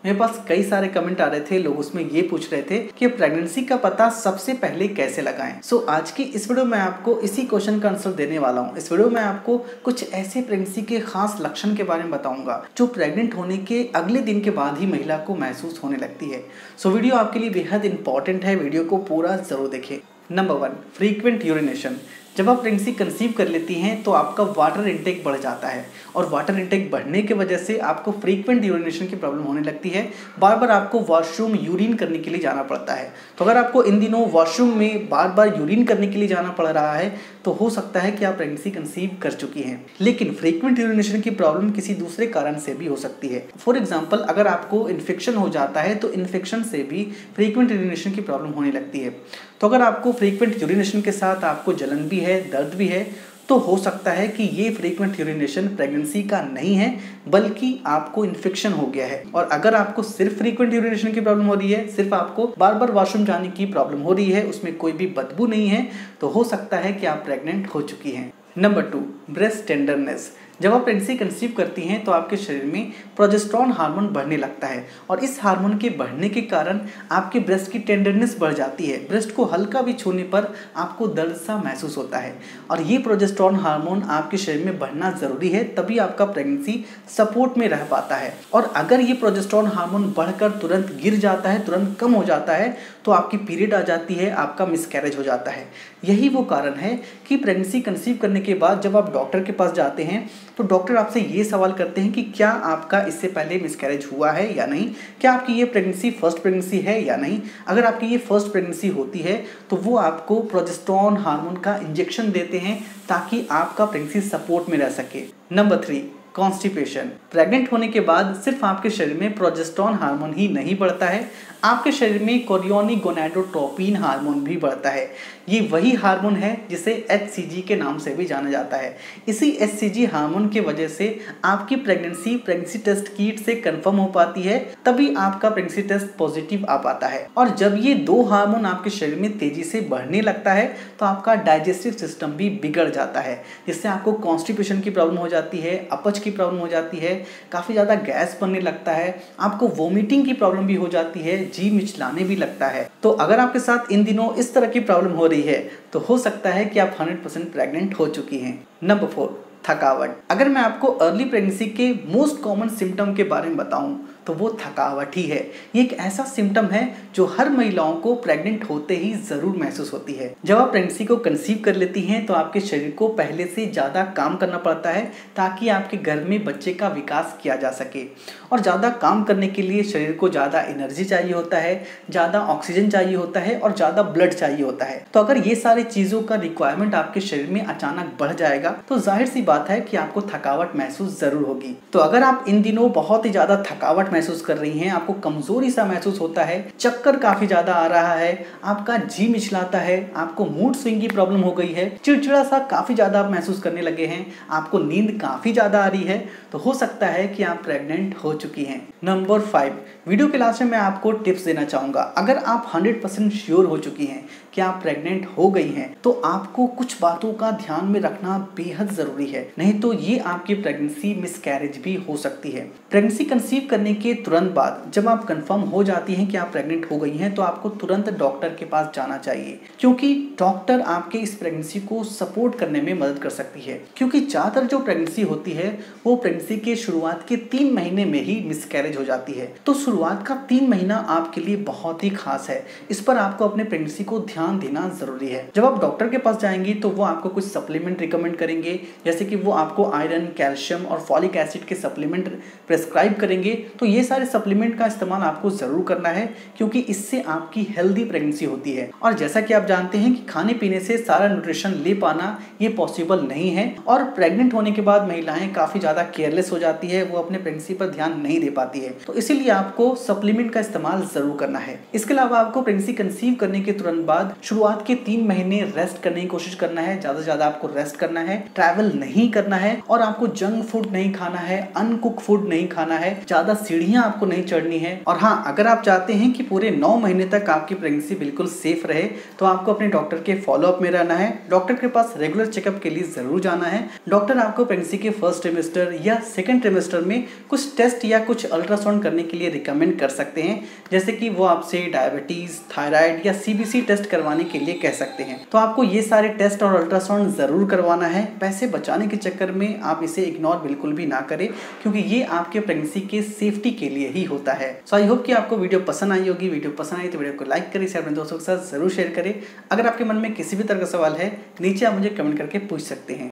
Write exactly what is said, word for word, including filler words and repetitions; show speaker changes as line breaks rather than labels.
मेरे पास कई सारे कमेंट आ रहे थे, लोग उसमें ये पूछ रहे थे कि प्रेगनेंसी का पता सबसे पहले कैसे लगाएं। सो so, आज की इस वीडियो में आपको इसी क्वेश्चन का आंसर देने वाला हूं। इस वीडियो में आपको कुछ ऐसे प्रेगनेंसी के खास लक्षण के बारे में बताऊंगा जो प्रेग्नेंट होने के अगले दिन के बाद ही महिला को महसूस होने लगती है। सो so, वीडियो आपके लिए बेहद इंपॉर्टेंट है, वीडियो को पूरा जरूर देखें। Number one, frequent urination. जब आप प्रेगनेंसी कंसीव कर लेती हैं तो आपका वाटर इंटेक बढ़ जाता है और वाटर इंटेक बढ़ने की वजह से आपको फ्रीक्वेंट यूरिनेशन की प्रॉब्लम होने लगती है। बार बार आपको वॉशरूम यूरिन करने के लिए जाना पड़ता है। तो अगर आपको इन दिनों वॉशरूम में बार बार यूरिन करने के लिए जाना पड़ रहा है तो हो सकता है कि आप प्रेगनेंसी कंसीव कर चुकी हैं। लेकिन फ्रीक्वेंट यूरिनेशन की प्रॉब्लम किसी दूसरे कारण से भी हो सकती है। फॉर एग्जाम्पल, अगर आपको इन्फेक्शन हो जाता है तो इन्फेक्शन से भी फ्रीक्वेंट यूरिनेशन की प्रॉब्लम होने लगती है। तो अगर आपको फ्रीक्वेंट यूरिनेशन के साथ आपको जलन भी है, दर्द भी है, तो हो सकता है कि ये फ्रीक्वेंट यूरिनेशन प्रेगनेंसी का नहीं है बल्कि आपको इन्फेक्शन हो गया है। और अगर आपको सिर्फ फ्रीक्वेंट यूरिनेशन की प्रॉब्लम हो रही है, सिर्फ आपको बार बार वॉशरूम जाने की प्रॉब्लम हो रही है, उसमें कोई भी बदबू नहीं है, तो हो सकता है कि आप प्रेग्नेंट हो चुकी हैं। Number two, breast tenderness. जब आप प्रेगनेंसी कंसीव करती हैं तो आपके शरीर में प्रोजेस्टेरोन हार्मोन बढ़ने लगता है और इस हार्मोन के बढ़ने के कारण आपके ब्रेस्ट की टेंडरनेस बढ़ जाती है। ब्रेस्ट को हल्का भी छूने पर आपको दर्द सा महसूस होता है और ये प्रोजेस्टेरोन हार्मोन आपके शरीर में बढ़ना ज़रूरी है, तभी आपका प्रेगनेंसी सपोर्ट में रह पाता है। और अगर ये प्रोजेस्टेरोन हार्मोन बढ़कर तुरंत गिर जाता है, तुरंत कम हो जाता है, तो आपकी पीरियड आ जाती है, आपका मिसकैरेज हो जाता है। यही वो कारण है कि प्रेगनेंसी कंसीव करने के बाद जब आप डॉक्टर के पास जाते हैं तो डॉक्टर आपसे ये सवाल करते हैं कि क्या आपका इससे पहले मिसकैरेज हुआ है या नहीं, क्या आपकी ये प्रेगनेंसी फर्स्ट प्रेगनेंसी है या नहीं। अगर आपकी ये फर्स्ट प्रेगनेंसी होती है तो वो आपको प्रोजेस्टेरोन हार्मोन का इंजेक्शन देते हैं ताकि आपका प्रेगनेंसी सपोर्ट में रह सके। Number three, constipation. प्रेग्नेंट होने के बाद सिर्फ आपके शरीर में प्रोजेस्टेरोन हार्मोन ही नहीं बढ़ता है, आपके शरीर में कोरियोनिक गोनाडोट्रोपिन हार्मोन भी बढ़ता है। ये वही हार्मोन है जिसे एच सी जी के नाम से भी जाना जाता है। इसी एच सी जी हार्मोन की वजह से आपकी प्रेगनेंसी प्रेगनेंसी टेस्ट किट से कंफर्म हो पाती है, तभी आपका प्रेगनेंसी टेस्ट पॉजिटिव आ पाता है। और जब ये दो हार्मोन आपके शरीर में तेजी से बढ़ने लगता है तो आपका डाइजेस्टिव सिस्टम भी बिगड़ जाता है, जिससे आपको कॉन्स्टिपेशन की प्रॉब्लम हो जाती है, अपच की प्रॉब्लम हो जाती है, काफ़ी ज़्यादा गैस बनने लगता है, आपको वोमिटिंग की प्रॉब्लम भी हो जाती है, जी मिचलाने भी लगता है। तो अगर आपके साथ इन दिनों इस तरह की प्रॉब्लम हो रही है तो हो सकता है कि आप हंड्रेड परसेंट प्रेग्नेंट हो चुकी हैं। नंबर फोर, थकावट। अगर मैं आपको अर्ली प्रेगनेंसी के मोस्ट कॉमन सिम्टम के बारे में बताऊं तो वो थकावट ही है। ये एक ऐसा सिम्टम है जो हर महिलाओं को प्रेग्नेंट होते ही जरूर महसूस होती है। जब आप प्रेगनेंसी को कंसीव कर लेती हैं तो आपके शरीर को पहले से ज़्यादा काम करना पड़ता है ताकि आपके घर में बच्चे का विकास किया जा सके। और ज़्यादा काम करने के लिए शरीर को ज़्यादा एनर्जी चाहिए होता है, ज़्यादा ऑक्सीजन चाहिए होता है और ज़्यादा ब्लड चाहिए होता है। तो अगर ये सारी चीज़ों का रिक्वायरमेंट आपके शरीर में अचानक बढ़ जाएगा तो जाहिर सी बात है कि आपको थकावट महसूस जरूर होगी। तो अगर आप इन दिनों बहुत ही ज़्यादा थकावट महसूस कर रही हैं, आपको कमजोरी सा महसूस होता है, चक्कर काफी ज्यादा आ रहा है, आपका जी मिचलाता है, आपको मूड स्विंग की प्रॉब्लम हो गई है, चिड़चिड़ा सा काफी ज्यादा आप महसूस करने लगे हैं, आपको नींद काफी ज्यादा आ रही है, तो हो सकता है कि आप प्रेग्नेंट हो चुकी हैं। नंबर फाइव, वीडियो के लास्ट में मैं आपको टिप्स देना चाहूंगा। अगर आप हंड्रेड परसेंट श्योर हो चुकी हैं कि आप प्रेग्नेंट हो गई हैं तो आपको कुछ बातों का ध्यान में रखना बेहद जरूरी है, नहीं तो ये आपकी प्रेगनेंसी मिसकैरेज भी हो सकती है। प्रेगनेंसी कंसीव करने के तुरंत बाद जब आप कंफर्म हो जाती हैं कि आप प्रेग्नेंट हो गई हैं तो आपको तुरंत डॉक्टर के पास जाना चाहिए, क्योंकि डॉक्टर आपके इस प्रेगनेंसी को सपोर्ट करने में मदद कर सकती है। क्योंकि ज़्यादातर जो प्रेगनेंसी होती है वो प्रेगनेंसी के शुरुआत के तीन महीने में ही मिसकैरेज हो जाती है। तो शुरुआत का तीन महीना आपके लिए बहुत ही खास है, इस पर आपको अपने प्रेगनेंसी को ध्यान देना जरूरी है। जब आप डॉक्टर के पास जाएंगी तो वो आपको कुछ सप्लीमेंट रिकमेंड करेंगे, जैसे कि वो आपको आयरन, कैल्शियम और फॉलिक एसिड के सप्लीमेंट प्रेस्क्राइब करेंगे। तो ये सारे सप्लीमेंट का इस्तेमाल आपको जरूर करना है, क्योंकि इससे आपकी हेल्दी प्रेगनेंसी होती है। और जैसा कि आप जानते हैं कि खाने पीने से सारा न्यूट्रिशन ले पाना ये पॉसिबल नहीं है, और प्रेग्नेंट होने के बाद महिलाएं काफी ज्यादा केयरलेस हो जाती है, वो अपने प्रेगनेंसी पर ध्यान नहीं दे पाती है। तो इसीलिए आपको सप्लीमेंट का इस्तेमाल जरूर करना है। इसके अलावा आपको प्रेगनेंसी कंसीव करने के तुरंत बाद शुरुआत के तीन महीने रेस्ट करने की कोशिश करना है, ज्यादा से ज्यादा आपको रेस्ट करना है, ट्रैवल नहीं करना है और आपको जंक फूड नहीं खाना है, अनकुक फूड नहीं खाना है, ज्यादा सीढ़ियां आपको नहीं चढ़नी है। और हाँ, अगर आप चाहते हैं कि पूरे नौ महीने तक आपकी प्रेगनेंसी बिल्कुल सेफ रहे तो आपको अपने डॉक्टर के फॉलोअप में रहना है, डॉक्टर के पास रेगुलर चेकअप के लिए जरूर जाना है। डॉक्टर आपको प्रेगनेंसी के फर्स्ट ट्रिमेस्टर या सेकंड ट्रिमेस्टर में कुछ टेस्ट या कुछ अल्ट्रासाउंड करने के लिए रिकमेंड कर सकते हैं, जैसे कि वो आपसे डायबिटीज, थायराइड या सीबीसी टेस्ट करवाने के लिए कह सकते हैं। तो आपको ये सारे टेस्ट और अल्ट्रासाउंड जरूर करवाना है। पैसे बचाने के चक्कर में आप इसे इग्नोर बिल्कुल भी ना करें, क्योंकि ये आपके प्रेगनेंसी के सेफ्टी के लिए ही होता है। सो आई होप कि आपको वीडियो पसंद आई होगी। वीडियो पसंद आई तो वीडियो को लाइक करें, अपने दोस्तों के साथ जरूर शेयर करें। अगर आपके मन में किसी भी तरह का सवाल है नीचे आप मुझे कमेंट करके पूछ सकते हैं।